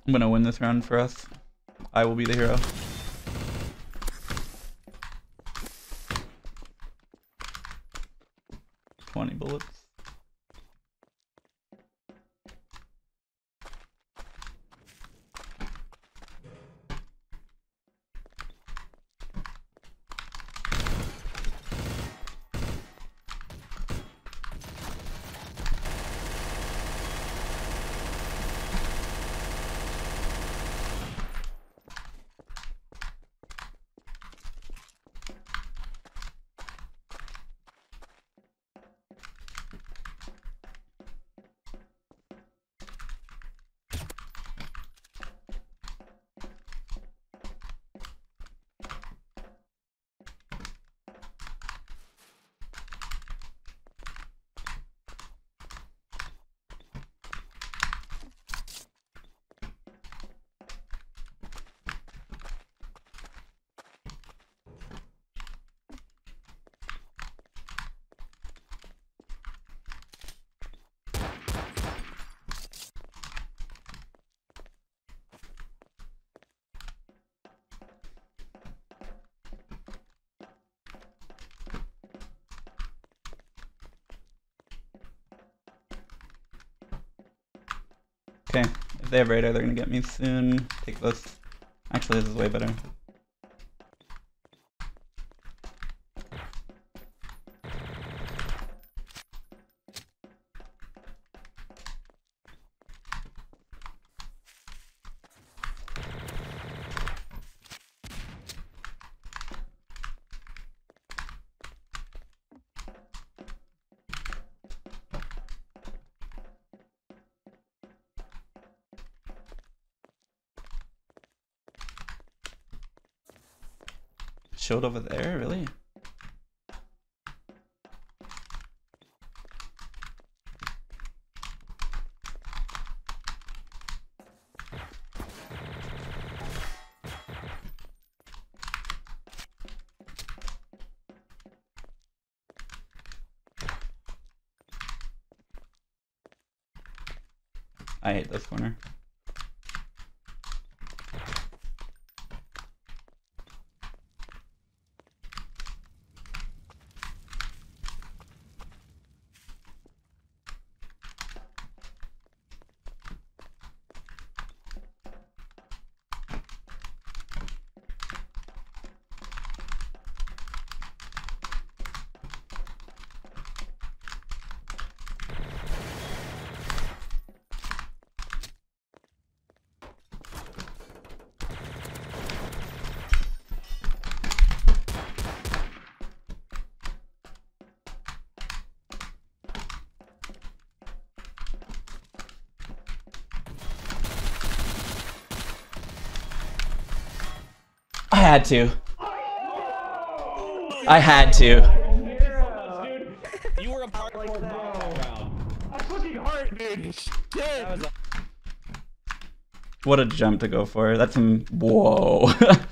I'm gonna win this round for us. I will be the hero. $20 bullets. Okay, if they have radar, they're gonna get me soon. Take this. Actually, this is way better. Shield over there, really? I hate this corner. I had to. I had to. You were a part like that round. I fucking heart, dude. Shit. What a jump to go for. That's some. Whoa.